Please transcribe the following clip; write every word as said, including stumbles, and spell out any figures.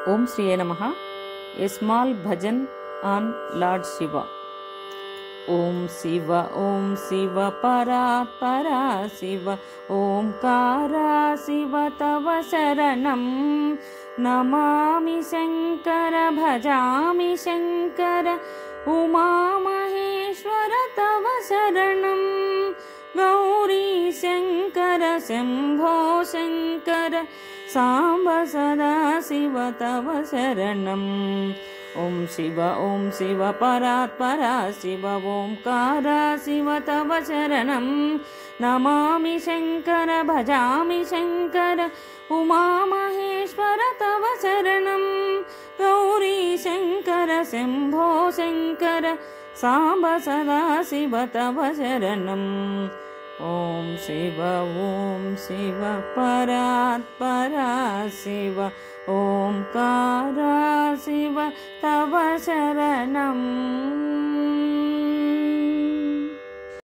Om Shri Namaha. A small bhajan on Lord Shiva. Om Shiva, Om Shiva, Para Para Shiva, Omkara Shiva Tava Saranam. Namami Shankara, Bhajami Shankara, Uma Maheshwara Tava Saranam. Gauri Shankara, Shambho Shankara, Samba Sada Shiva Tava Saranam. Om Shiva, Om Shiva, Parat Para Shiva, Omkara Shiva Tava Saranam. Namami Shankara, Bhajami Shankara, Uma Maheshwara Tava Saranam. Gauri Shankara, Shambho Shankara, Samba Sada Shiva Tava Saranam. Om Shiva, Om Shiva, Parat Para Shiva, Omkara Shiva Tava Saranam.